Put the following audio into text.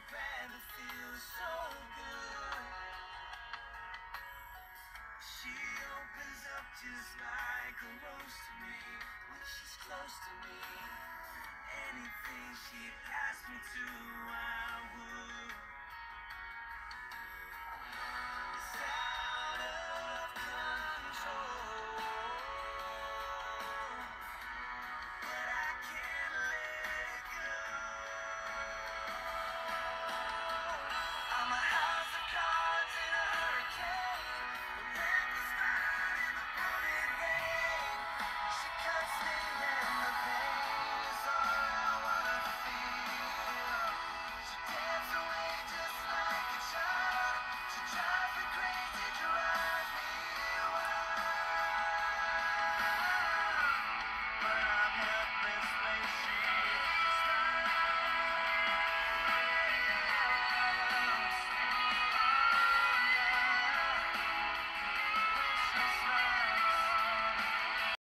bed that feels so good. She opens up just like a rose to me when she's close to me. Anything she'd ask me to,